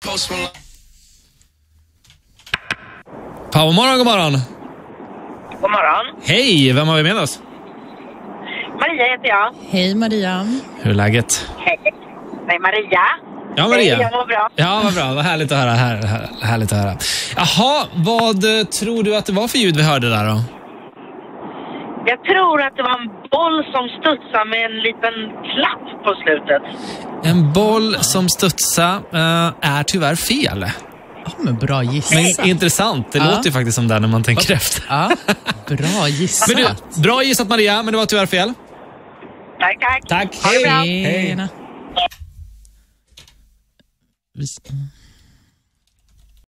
Powermorgon, god morgon. God morgon. Hej, vem har vi med oss? Maria heter jag. Hej Maria. Hur är läget? Hej. Nej, Maria. Ja, Maria. Jag mår bra. Ja, vad bra. Vad härligt att höra. Härligt att höra. Jaha, vad tror du att det var för ljud vi hörde där då? Jag tror att det var en boll som studsade med en liten klapp på slutet. En boll som studsar är tyvärr fel. Ja, men bra gissat. Men intressant. Det låter ju faktiskt som det när man tänker efter. Ja, bra gissat. Men du, bra gissat Maria, men det var tyvärr fel. Tack, tack. Tack. Ha det bra. Hej. Hej.